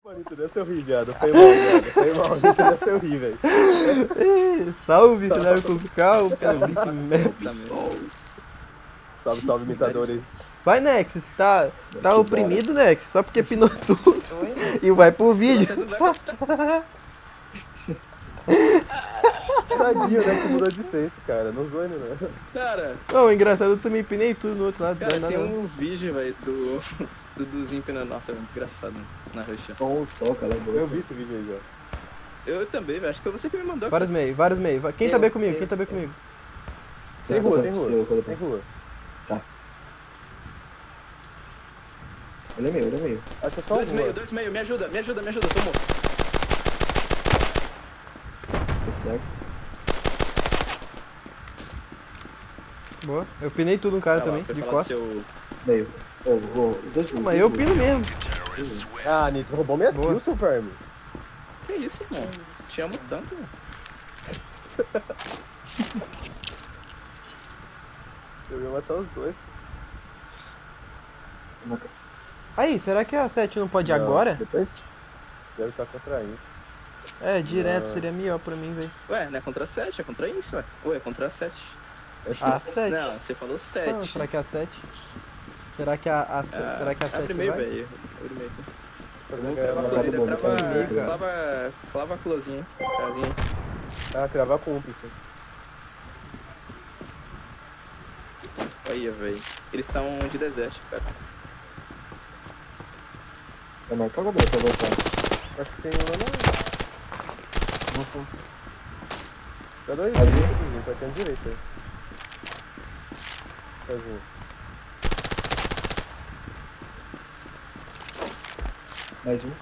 Bonito, deve ser horrível, viado. Foi mal, viado. Foi mal, isso deve ser horrível, velho. Salve, cenário cultural, calvície merda. Salve, salve, imitadores. Vai, Nexus, tá oprimido, Nexus, só porque pinou tudo. E vai pro vídeo. Tadinho, né, que mudou de senso, cara. Não zoe, né? Cara, Não, engraçado, eu também pinei tudo no outro lado. cara, não tem dá nada. um vídeo, velho, do Duduzinho pinando. Nossa, é muito engraçado na ruxa. Só um só, cara. Eu vi esse vídeo aí já. Eu também, velho. Acho que foi você que me mandou. Vários meios. Quem tá bem comigo? Quem tá bem comigo? Tem rua, tem rua. Tem rua. Tá. Ele é meu. Acho que é só Dois rua. meio. Me ajuda, tomou. Tá certo. Boa. Eu pinei tudo um cara também, Foi de falar costas. do seu... Meio. Dois Mas eu pino mesmo. Ah, Nito, roubou minhas Boa. kills, seu verme. Que isso, irmão? Te amo tanto, velho. Eu ia matar os dois. Aí, será que a 7 não pode ir Não, agora? Depois deve estar contra isso. É, direto, Não. seria melhor pra mim, velho. Ué, não é contra 7, é contra isso, ué. Ué, é contra 7. A 7? Não, você falou 7. Não, será que é a 7? Será que será que a 7 Abre meio, vai? velho. Abre meio aqui. Vou Crava a Tá florida, bom, tá bom, clava a closinha. Casinha. Ah, cravar cúmplice. Aí, velho. Eles estão de deserto, cara. Vai marcar ou vai avançar? Acho que tem um lá não. Nossa. Tá dois Casinha. tá tendo direito aí. Casinha. Mais um.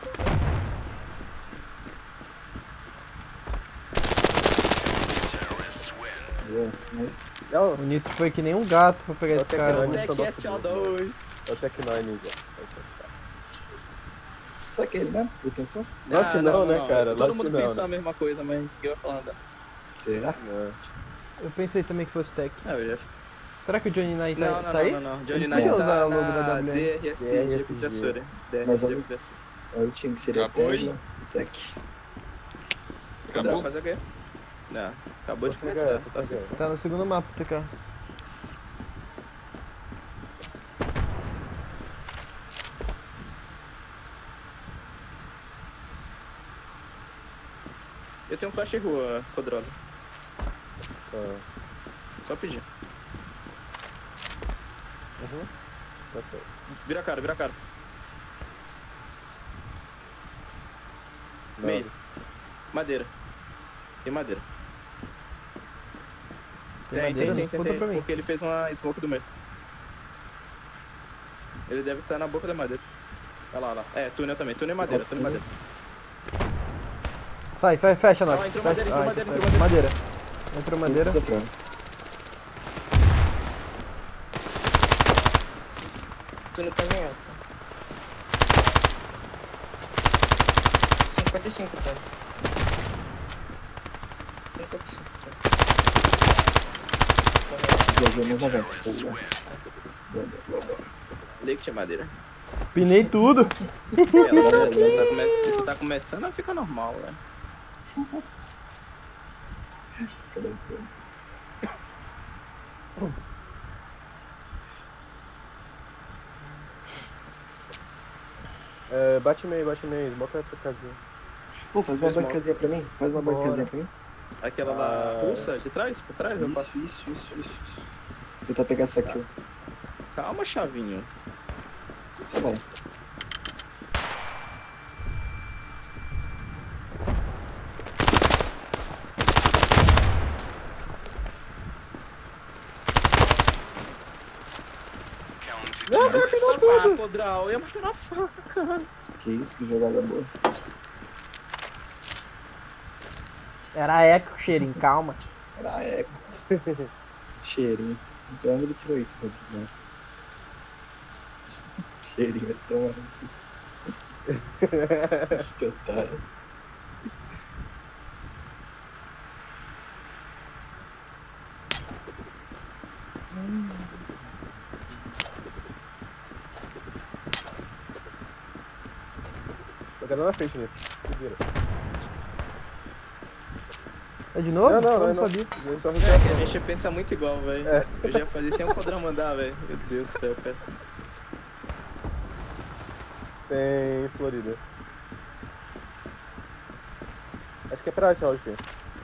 Boa, mas... Não, O Nito foi que nem um gato pra pegar esse Até cara. que mano. não. Até que é CO2. é o Tec9 já. Só que ele, né? Ele pensou? Lógico que não, né, cara? Todo Lógico mundo que não, pensou né? a mesma coisa, mas o que eu ia falar? Será? É. Eu pensei também que fosse Tech. Não, eu já... Será que o Johnny Knight tá, Não, tá aí? não. Johnny Eles Knight podiam usar tá o logo da na WM. DRSG de Vidraçura. Mas DRSG de eu- Vidraçura. É o time que seria Acabou, Tesla, Tech. Acabou? Fazer o quê? Não, acabou de Tô sem começar. guerra, tô Só sem se... guerra. Tá no segundo mapa, TK. Eu tenho um flash rua, Codroga. Tá. Só pedir. Uhum. Tá certo. Vira a cara. Não. Meio. Madeira. Tem madeira. Tem madeira? Não conta pra mim. Porque ele fez uma smoke do meio. Ele deve estar na boca da madeira. Olha lá. É, túnel também. Túnel e madeira, túnel e madeira. Sai, fecha, Não, Nox. entrou Fecha. madeira, Ai, entrou tá madeira, certo. Madeira. Entrou madeira. Desaprova. Túnel tá em alta. 55, tá? 55, tá? Viajou mais na volta. Falei que tinha madeira. Pinei tudo. Isso tá começando a ficar normal, velho. É, bate meio, smoke pra casinha. Pô, faz uma bancazinha pra mim. Faz uma Bora. bancazinha pra mim. Aquela lá, pulsa, de trás? Por trás eu faço. Isso. Tentar pegar essa aqui, ó. Calma, chavinho. Tá bom. Não, cara, pegou tudo. Podral, eu ia mostrar na faca. Que isso, que jogada boa. Era eco, cheirinho, calma. Era eco. Cheirinho. Não sei onde ele tirou isso, essa desgraça. Cheirinho, é tão... Que otário. Tô querendo na peixe nesse. Vira. É de novo? Não, não, Eu não, não não. sabia. Eu só É que a gente pensa muito igual, velho. É. Eu já fazia sem o Codrão mandar, velho. Meu Deus do céu, cara. Tem Florida. Acho que é pra esse round aqui.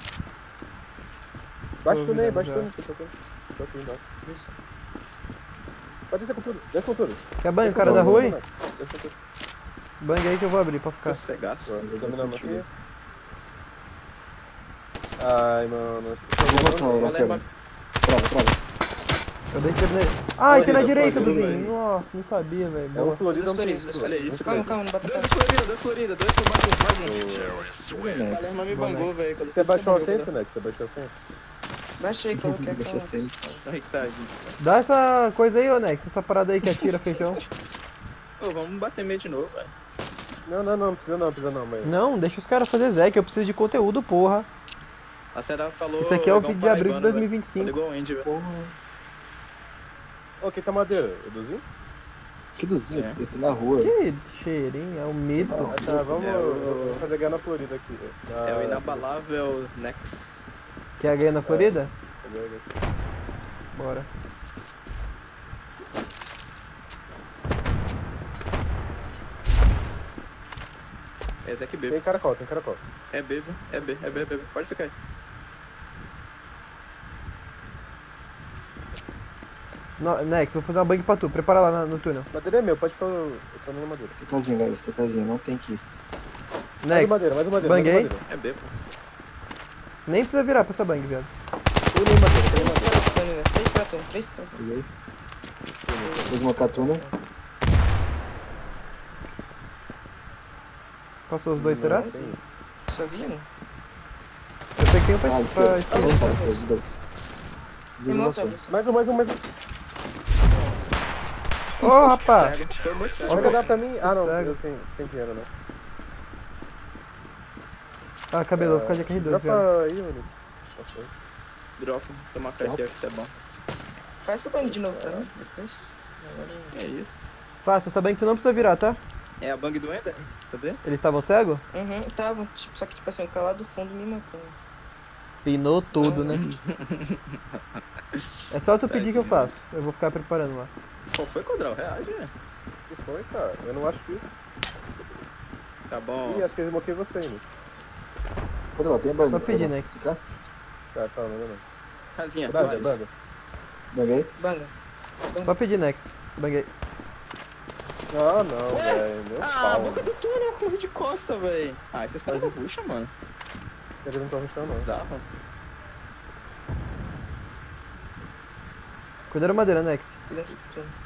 Baixa o túnel aí, baixa o túnel. Tô aqui embaixo. Isso. Pode descer com tudo. Desce com tudo. Quer banho, Desce cara com da tudo, rua aí? desce com tudo. Banho aí que eu vou abrir pra Tô ficar. cegaço. Tô dominando aqui. Ai, mano. Vou mostrar o Marcelo. Trava. Eu dei tiro nele. Ai, tem na Florida, direita, Florida, Duzinho. velho. Nossa, não sabia, velho. É um Boa. Florida, um Dois Florida. Floridas. Olha isso, Calma, velho. calma, não bate Dois tanto. Florida, dois por baixo, mais um. Palermo me bangou, velho. quando Você baixou a percebeu, senha, Nex? Você baixou a senha? Baixei, coloquei a Deixa câmera. sem. Aí que tá, gente. Dá essa coisa aí, ô Nex. Essa parada aí que atira feijão. Ô, vamos bater meio de novo, velho. Não precisa não, mãe. Não, deixa os caras fazer Zé, que eu preciso de conteúdo, porra. A Seda falou. Esse aqui é o igual vídeo de abril de paraibano, velho. 2025. Falou igual o Andy, velho. Ô, quem tá madeira? O Duzinho? Que dozinho, É. eu tô na rua. Que cheirinho, é um mito. Ah, tá, vamos É, vamos fazer guerra na Florida aqui. É o inabalável Nex. Quer ganhar na Florida? Bora. Esse aqui B. Tem caracol. É B, viu? É B. Pode ficar aí. Nex, vou fazer uma bang pra tu. Prepara lá no túnel. Madeira é meu, pode ficar eu tô na madeira. Tem casinha, galera, tem casinha, não tem que ir. Nex, Mais uma madeira. banguei. É B, pô. Nem precisa virar pra essa bang, viado. Túnel e madeira. Três cartões, velho. Três cartões. Peguei. Fiz uma catuna. Passou os dois, será? Sim. Só vi um. Eu sei que tem um pra Ah, pra esquerda. esquerda. dois, Dois, dois. dois. Tem uma outra. Duas Mais um. Ô, rapaz! Cego. Tô muito cego. Pode dar pra mim? Ah, não, Cego. eu tenho dinheiro, né? Ah, cabelo, vou ficar de KR2, Dá viado. pra ir, mano. Dropa. Toma uma carteira que isso é bom. Faz essa bang de novo pra mim. Depois. É isso. Fácil, essa bang você não precisa virar, tá? É a bang do Ender? Sabia? Eles estavam cegos? Uhum, tava. Tipo, só que tipo assim, o cara lá do fundo me matando. Pinou tudo, né? É só tu pedir que eu faço. Eu vou ficar preparando lá. Qual foi, Codral? Reage, né? O que foi, cara? Eu não acho que... Tá bom. Ih, acho que eu desmoquei você ainda. Pedro, tem banho. Só pedir, né, que- Tá? Tá, não. Casinha. Banda. Banguei. Banga. Só pedir, Nex. Banguei. Ah, não, velho. Meu Ah, a pau. boca do túnel, corre de costa, velho. Ah, esses caras não puxam, mano. Eles não estão rushando, não. Bizarro. Cuida da madeira, Nex. Tô dentro do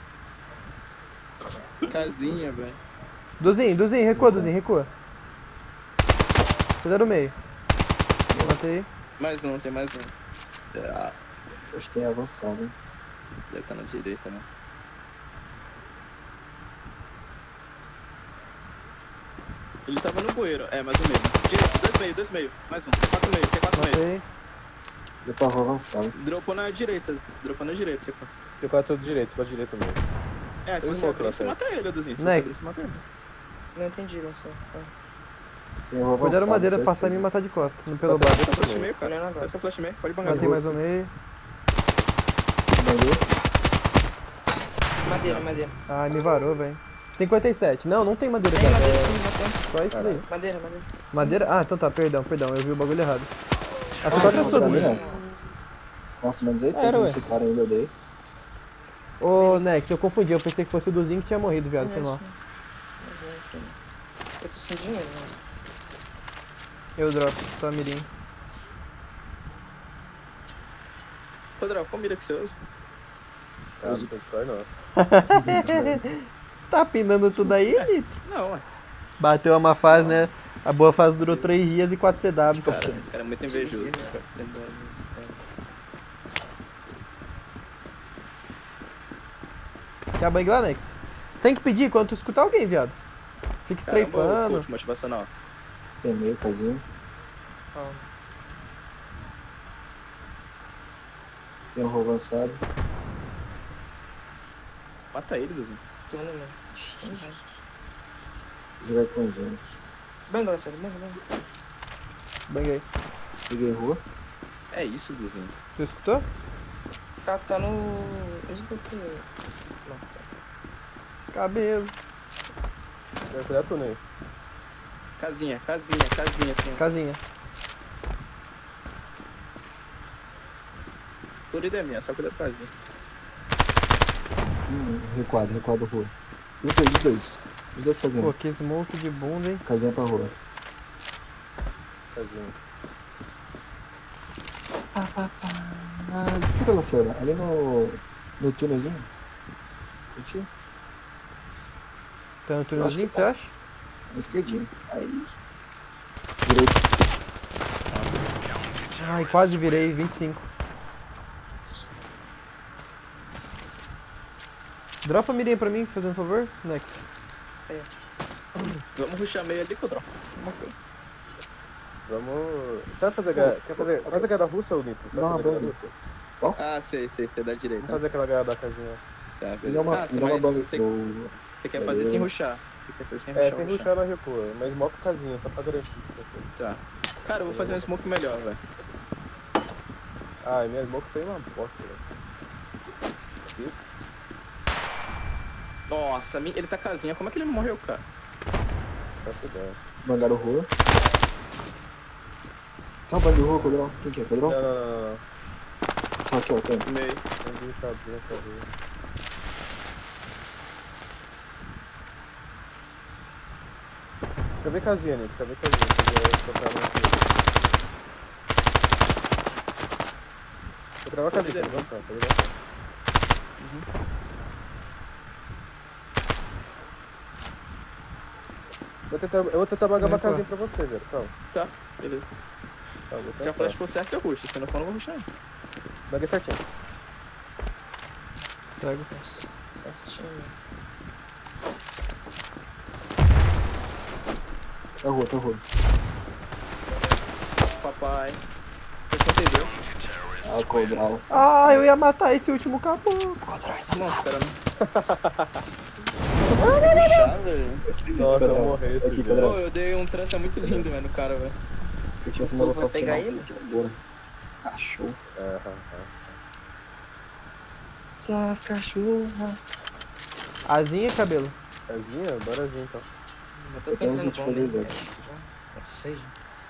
túnel. Casinha, velho. Duzinho, recua, Duzinho. Cuida do meio. Matei. Mais um, tem mais um. Acho que tem avançado, hein? Deve estar na direita, né? Ele tava no bueiro. É, mais um meio. Direito, dois meio. Mais um. C4 meio. Matei. Deu pra rua avançada. Dropou na direita, C4. Tem 4 do direito, pra direita mesmo. É, se Eu você vou abrir, pra você frente. mata ele, Duzinho. Se Next. você abrir, você mata ele. Não entendi, lá só. Tem rua Cuida da avançada, madeira, certeza. passar e me matar de costa. No pelo Tá, baixo. Essa flash meio, Tô cara. olhando agora. Essa flash meio, pode bangar. Matei mais um meio. Banguei. Madeira. Ai, me varou, velho. 57. Não tem madeira, Tem cara. madeira, É sim, matando. só isso daí. Madeira. Madeira? Ah, então tá, perdão. Eu vi o bagulho errado. A C4 é sua, pra mim, Duzinho. ó. Nossa, menos 80 Era, ué. nesse cara ainda, eu dei. Ô, Nex, eu confundi. Eu pensei que fosse o Duzinho que tinha morrido, viado. Foi mal. Eu tô sem dinheiro, mano. Eu dropo. Tô a mirim. Codral, qual mira que você usa? Ah, não tem história, não. Tá pinando tudo aí, Nitro? Não, ué. Bateu uma fase, né? A boa fase durou 3 dias e 4 CW. Cara, esse cara é muito invejoso. Quer a bang lá, Nex? Você tem que pedir quando tu escutar alguém, viado. Fica Caramba, o estreifando. coach motivacional. Tem meio casinha. Tem um rua avançado. Mata ele, Duzinho. Tô no meio. Jogar conjunto. Banga, Lacerda, banga. Banguei. Peguei rua. É isso, Duzinho. Tu escutou? Tá no... esgoto. Não, tá. Cabelo. Cuidado, túnel. Casinha. Tem. Casinha. Tudo é minha, só cuida da casinha. Recuado rua. Os dois. Os dois Pô, casinhas. que smoke de bunda, hein? Casinha pra rua. Casinha. Escuta, Lacerda. Ali no túnelzinho. Aqui. Tá no túnelzinho, você acha? Na esquerdinha. Aí. Direito. Ai, quase virei, 25. Dropa a mirinha pra mim, fazendo um favor, Nex. Vamos rushar meio ali, Codrão. Vamos... Sabe fazer guerra? Quer fazer... Faz a guerra da Rússia ou Nitro? Sabe Dá uma fazer a guerra da bang. Rússia? Ah, sei, da direita. Vamos fazer aquela guerra da casinha. Sabe? Me dá uma bang. Você quer fazer sem rushar. Você quer fazer sem rushar. Sem rushar na recua, mas smoke casinha, só pra garantir. Tá. Cara, eu vou fazer um smoke melhor, velho. Minha smoke foi uma bosta, velho. Isso. Nossa, ele tá casinha. Como é que ele não morreu, cara? Faço ideia. Bangaram rua. Tá um bang de rua, Codrão. Quem que é, Codrão? Não. Tá aqui, ó, tem. Meio. Tem bichadinha essa rua. Quer ver casinha, Nick? Quer ver casinha? Vou gravar a casinha, vamos cá, pode gravar. Eu vou tentar bangar uma casinha pra você, velho. Calma. Tá, beleza. Calma, vou Se a tentar. flash for certo, eu rusho. Se não for, não vou rushar. Baguei certinho. Cego. Nossa, certinho. Tá rua. Papai. Você entendeu? Ah, Codrão. Ah, eu ia matar esse último caboclo. Nossa, cara. Nossa, que puxar, velho. Nossa, eu morri esse Aqui, dia. Pedro. Pô, eu dei um trance muito lindo, velho, no cara, velho. Se eu tivesse Fogo mandado vai pegar ele? Agora. Cachorro. Suas cachorras. Asinha, cabelo. Casinha? Borazinha então. Eu tô Eu tenho pintando uns bom, 20 né? aqui. Não sei.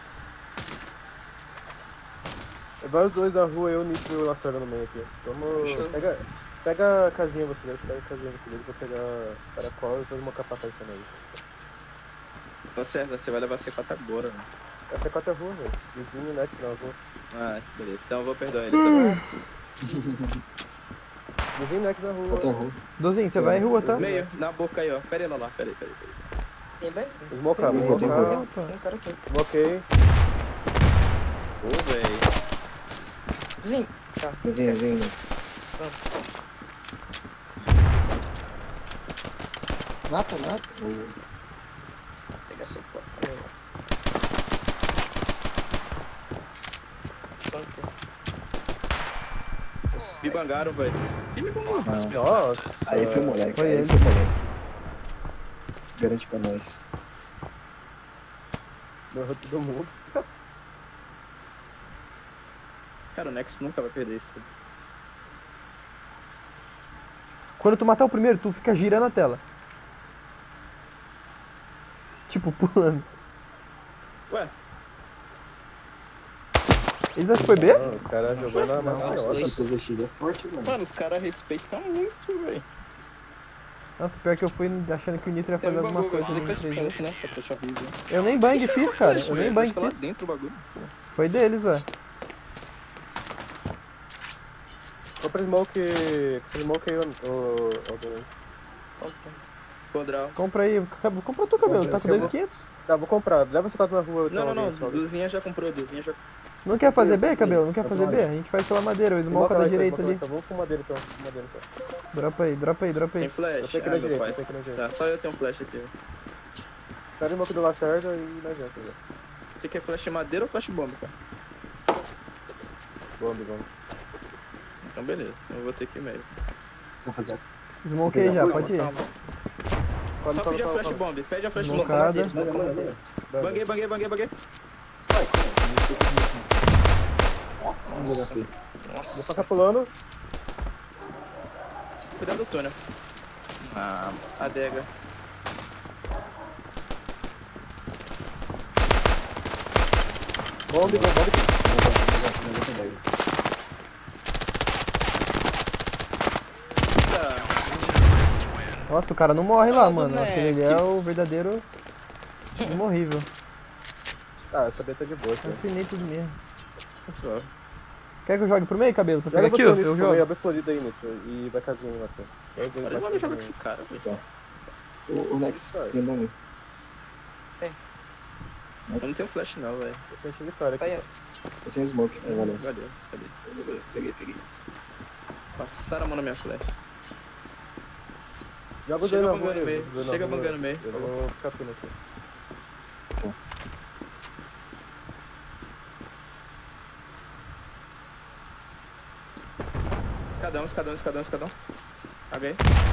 Vai os dois da rua, eu, o Nitro e o Lacerda no meio aqui. Vamos. Show. Pega a casinha você dele, pega a casinha você dele, vou pegar caracol e depois uma capacete também. Tá certo, você vai levar C4 agora, velho. Essa é 4 rua, velho. Vizinho, né? Não, rua. Ah, beleza. Então eu vou perdoar ele, sabe? Vizinho, né? Na rua. Outra rua. Dozinho, você vai em rua, tá? Meio, na boca aí, ó. Pera ele lá, pera aí. Tem bem? Smocar, Tem smocar. Opa. Tem um cara aqui. Smoquei. Ô, velho. Zinho. Tá, esquece. Vizinho. Vamos. Mata. Vou pegar seu quarto também. Pronto. Me bangaram, velho. Quem me bangou? Nossa. Aí foi o moleque. Foi aí ele. foi o moleque. Garante pra nós. Morreu todo mundo. Cara, o Nex nunca vai perder isso. Quando tu matar o primeiro, tu fica girando a tela. Tipo, pulando. Ué, Eles acham que foi B? Os caras jogando na Não, maciota. os dois. PZX é forte, mano. mano, os caras respeitam muito, velho. Nossa, pior que eu fui achando que o Nitro ia fazer alguma coisa ali no 3D. né? Só pra te avisar. Eu nem bang fiz, cara. Eu nem bang Tá lá fiz. dentro do bagulho. Foi deles, ué. Compra smoke aí, o Quadral. Compra aí. Compra tu, cabelo. Tá com 2.500? Tá, vou comprar. Leva esse 4 na rua. então, Não. alguém, só. Duzinha já comprou, Duzinha já. Não quer fazer B, cabelo? Não quer fazer B? A gente faz pela madeira. O smoke da direita ali. Vou com madeira então. Dropa aí. Tem Eu flash. tenho aqui na meu direita, pai. eu tenho aqui na direita. Tá, só eu tenho um flash aqui. Pega o smoke do Lacerda e não adianta, velho. Você quer flash madeira ou flash bomba, cara? Vamos. Então beleza, eu vou ter que ir meio. Vamos fazer. Smoke aí já, pode ir. Calma. Só pedir a flash bomb. Pede a flash bomb. Smocada. Banguei. Nossa. Vou passar pulando. Cuidado do túnel. Ah, adega. Bombe. Nossa, o cara não morre lá, Ah, mano. Nex. Aquele ali é o verdadeiro imorrível. Ah, essa B tá de boa, Eu cara. afinei tudo mesmo. Suave. Quer que eu jogue pro meio, cabelo? Pra pegar Joga aqui, você, ó. Nito, Eu também, jogo. abre florida aí, Nito. E vai casinha em você. Olha, mano, joga com esse cara, velho. O Nex, tem bomba. Eu não tenho flash não, velho. Eu senti vitória Tá aqui. aí, Eu tenho smoke. Valeu. Valeu, cadê? Peguei. Passaram a mão na minha flash. Joga o Chega dois bangando no meio. dois Chega não, bangando no meio. Eu vou ficar pino aqui. Escadão. Caguei.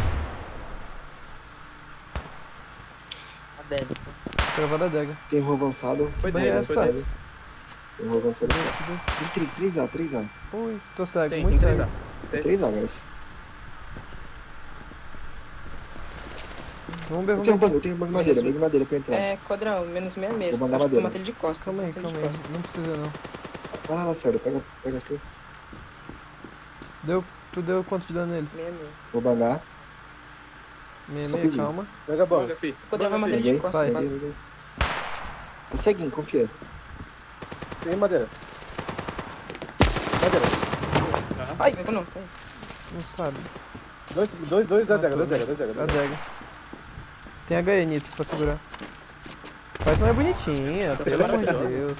Adega. Gravada adega. Tem um avançado. Foi Bem deles, essa. foi deles. Tem um avançado. Tem 3A. Ui, tô cego, Tem muito 3A. cego. 3A, guys. Vamos ver, Eu vamos tenho ver. bug, bug de madeira pra entrar. É, quadrão, menos 66. Vou mandar Acho que tu madeira. mata ele de costa. Calma aí, mata ele de calma aí. costa. Não precisa não. Vai lá, Lacerda, pega tu. Tu deu quanto de dano nele? 66. Vou bangar. Meia, Só meia, pedir. calma. Mega bom. Banga, fi. O quadrão vai matar ele de Peguei. costa. Faz. vai. Peguei. Tá ceguinho, confia. Tem madeira. Madeira. Ai, pegou não, tá aí. Não sabe. Dois da adega, dois adega. Adega. Tem HE, Nito, pra segurar. Faz mais bonitinha, Essa pelo é amor de maravilhosa. Deus.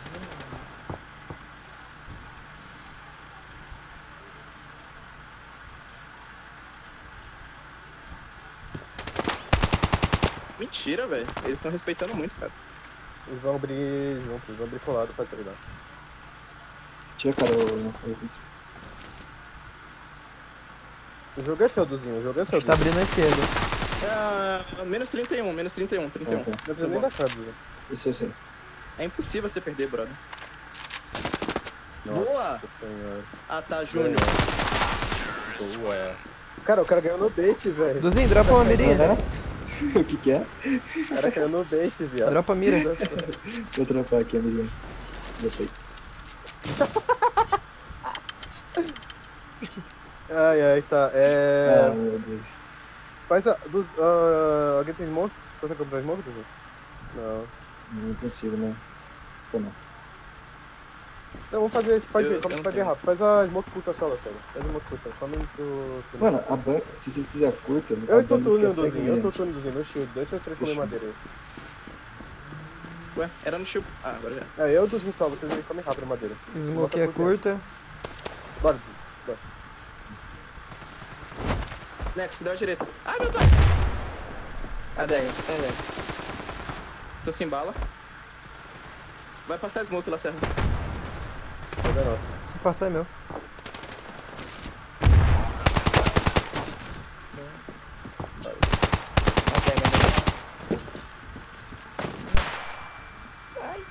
Mentira, velho. Eles estão respeitando muito, cara. Eles vão abrir juntos, eles vão abrir colado pra treinar. Tira, cara, O jogo é seu, Duzinho, o jogo é seu. Tá abrindo à esquerda. É, menos 31. Ok. Não precisa nem da chave, Duzinho. Isso eu sei. É impossível você perder, brother. Nossa Boa! senhora. Ah, tá, Júnior. Boa. Cara, o cara ganhou no bait, velho. Duzinho, dropa uma mirinha. O que é? O cara ganhou no bait, viado. Dropa a mira. Vou trampar aqui, amiguinho. Dropei. Ai, tá. Ah, meu Deus. Faz a. Alguém tem smoke? Consegue comprar smoke, Duzinho? Não. Não consigo, né? Ficou não. Não, vamos fazer isso. Faz Eu não fazer tenho. rápido. Faz a smoke curta só, sério. Faz a smoke curta. Come pro. Mano, a ban... se vocês fizerem curta, Eu a tô ban túnel, fica Duzinho. Eu tô ceguinha. túnel, Duzinho. No shield. Deixa eu comer Fechou. madeira aí. Ué, era no shield. Ah, agora já. É, eu e o Duzinho só. Vocês aí comem rápido a madeira. Smoke Bota é por dentro. curta. Bora, Duzinho. Bora. Next, deu a direita. Ai, meu pai! Adega. Tô sem bala. Vai passar smoke lá, Serra. Mas é nossa. Se passar é meu. Adega. Ai,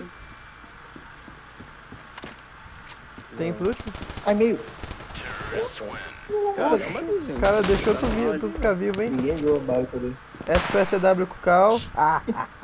Tem flute? Ai, meio. Caramba, Duzinho. O cara deixou tu ficar vivo, hein? Ninguém viu a bala dele. SPSW com o Cal.